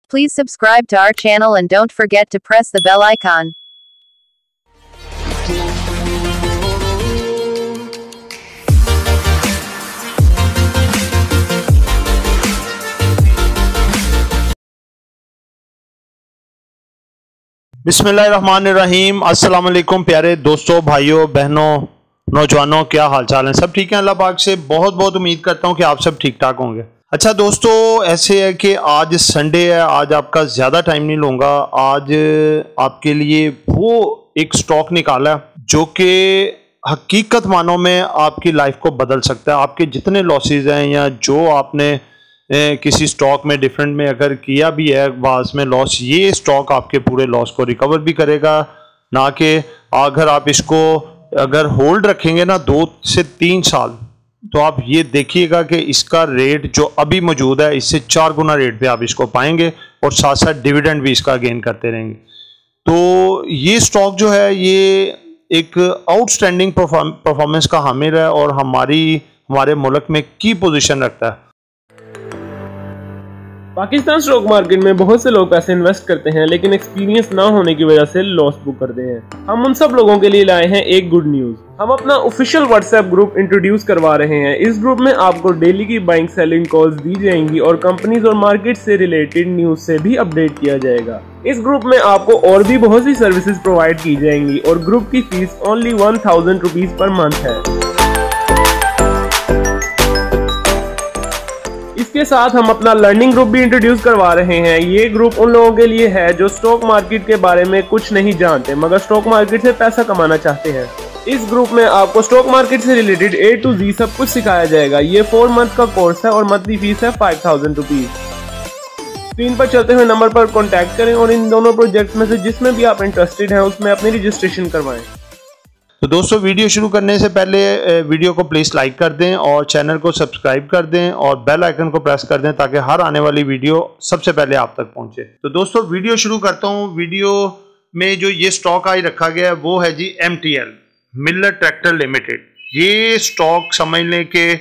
Please subscribe to our channel and don't forget to press the bell icon. बिस्मिल्लाहिर्रहमानिर्रहीम। अस्सलाम वालेकुम प्यारे दोस्तों, भाइयों, बहनों, नौजवानों, क्या हाल चाल है? सब ठीक है? अल्लाह पाक से बहुत बहुत उम्मीद करता हूँ कि आप सब ठीक ठाक होंगे। अच्छा दोस्तों, ऐसे है कि आज संडे है, आज आपका ज़्यादा टाइम नहीं लूँगा। आज आपके लिए वो एक स्टॉक निकाला जो कि हकीकत मानों में आपकी लाइफ को बदल सकता है। आपके जितने लॉसेस हैं या जो आपने किसी स्टॉक में डिफरेंट में अगर किया भी है बाद में लॉस, ये स्टॉक आपके पूरे लॉस को रिकवर भी करेगा। ना कि अगर आप इसको अगर होल्ड रखेंगे ना 2 से 3 साल, तो आप ये देखिएगा कि इसका रेट जो अभी मौजूद है इससे 4 गुना रेट पे आप इसको पाएंगे और साथ साथ डिविडेंड भी इसका गेन करते रहेंगे। तो ये स्टॉक जो है ये एक आउटस्टैंडिंग परफॉर्मेंस का हामिल है और हमारे मुल्क में की पोजीशन रखता है। पाकिस्तान स्टॉक मार्केट में बहुत से लोग पैसे इन्वेस्ट करते हैं लेकिन एक्सपीरियंस ना होने की वजह से लॉस बुक करते हैं। हम उन सब लोगों के लिए लाए हैं एक गुड न्यूज। हम अपना ऑफिशियल व्हाट्सएप ग्रुप इंट्रोड्यूस करवा रहे हैं। इस ग्रुप में आपको डेली की बाइंग सेलिंग कॉल्स दी जाएंगी और कंपनीज और मार्केट से रिलेटेड न्यूज से भी अपडेट किया जाएगा। इस ग्रुप में आपको और भी बहुत सी सर्विसेज प्रोवाइड की जाएंगी और ग्रुप की fees only 1000 rupees per month है। इसके साथ हम अपना लर्निंग ग्रुप भी इंट्रोड्यूस करवा रहे हैं। ये ग्रुप उन लोगों के लिए है जो स्टॉक मार्केट के बारे में कुछ नहीं जानते मगर स्टॉक मार्केट से पैसा कमाना चाहते हैं। इस ग्रुप में आपको स्टॉक मार्केट से रिलेटेड A to Z सब कुछ सिखाया जाएगा। ये 4 मंथ का कोर्स है और मंथली फीस है 5000 रुपीज। स्क्रीन पर चलते हुए नंबर पर कॉन्टैक्ट करें और इन दोनों प्रोजेक्ट में से जिसमें भी आप इंटरेस्टेड हैं उसमें अपनी रजिस्ट्रेशन करवाएं। तो दोस्तों, वीडियो शुरू करने से पहले वीडियो को प्लीज़ लाइक कर दें और चैनल को सब्सक्राइब कर दें और बेल आइकन को प्रेस कर दें ताकि हर आने वाली वीडियो सबसे पहले आप तक पहुंचे। तो दोस्तों, वीडियो शुरू करता हूं। वीडियो में जो ये स्टॉक आज रखा गया है वो है जी MTL, मिलर ट्रैक्टर लिमिटेड। ये स्टॉक समझ लें कि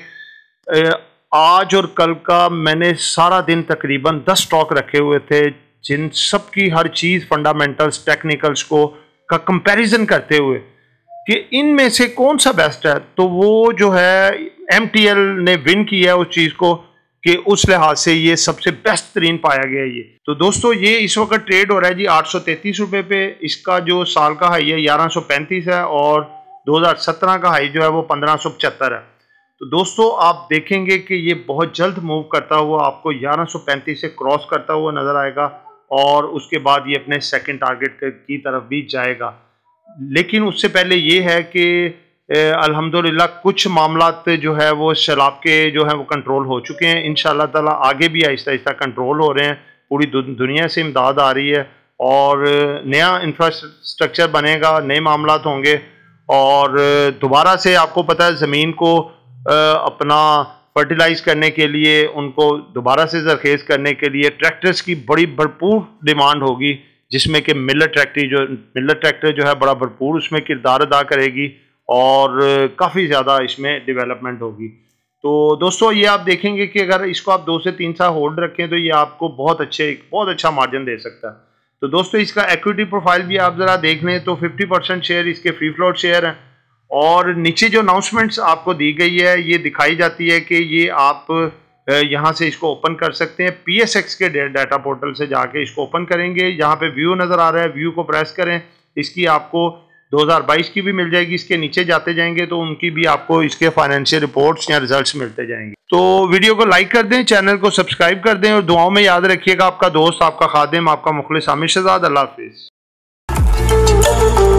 आज और कल का मैंने सारा दिन तकरीबन 10 स्टॉक रखे हुए थे जिन सब की हर चीज़ फंडामेंटल्स टेक्निकल्स को का कंपैरिजन करते हुए कि इनमें से कौन सा बेस्ट है। तो वो जो है MTL ने विन किया उस चीज़ को कि उस लिहाज से ये सबसे बेस्ट तरीन पाया गया ये। तो दोस्तों, ये इस वक्त ट्रेड हो रहा है जी 833 रुपये पे। इसका जो साल का हाई है 1135 है और 2017 का हाई जो है वो 1575 है। तो दोस्तों, आप देखेंगे कि ये बहुत जल्द मूव करता हुआ आपको 1135 से क्रॉस करता हुआ नजर आएगा और उसके बाद ये अपने सेकेंड टारगेट की तरफ भी जाएगा। लेकिन उससे पहले ये है कि अल्हम्दुलिल्लाह कुछ मामलात जो है वो सैलाब के जो है वो कंट्रोल हो चुके हैं। इंशाअल्लाह ताला आगे भी आहिस्ता आहिस्ता कंट्रोल हो रहे हैं। पूरी दुनिया से इमदाद आ रही है और नया इंफ्रास्ट्रक्चर बनेगा, नए मामलात होंगे और दोबारा से आपको पता है ज़मीन को अपना फर्टिलाइज करने के लिए, उनको दोबारा से ज़रखेज़ करने के लिए ट्रैक्टर्स की बड़ी भरपूर डिमांड होगी जिसमें कि मिलर ट्रैक्टर जो है बड़ा भरपूर उसमें किरदार अदा करेगी और काफ़ी ज़्यादा इसमें डेवलपमेंट होगी। तो दोस्तों, ये आप देखेंगे कि अगर इसको आप 2 से 3 साल होल्ड रखें तो ये आपको बहुत अच्छा मार्जिन दे सकता है। तो दोस्तों, इसका एक्विटी प्रोफाइल भी आप ज़रा देख लें तो 50% शेयर इसके फ्री फ्लोट शेयर हैं और नीचे जो अनाउंसमेंट्स आपको दी गई है ये दिखाई जाती है कि ये आप यहाँ से इसको ओपन कर सकते हैं। PSX के डाटा पोर्टल से जाके इसको ओपन करेंगे। यहाँ पे व्यू नज़र आ रहा है, व्यू को प्रेस करें। इसकी आपको 2022 की भी मिल जाएगी। इसके नीचे जाते जाएंगे तो उनकी भी आपको इसके फाइनेंशियल रिपोर्ट्स या रिजल्ट्स मिलते जाएंगे। तो वीडियो को लाइक कर दें, चैनल को सब्सक्राइब कर दें और दुआओं में याद रखिएगा। आपका दोस्त, आपका खादिम, आपका मुखलिस हामिद शहजाद। अल्लाह हाफिज़।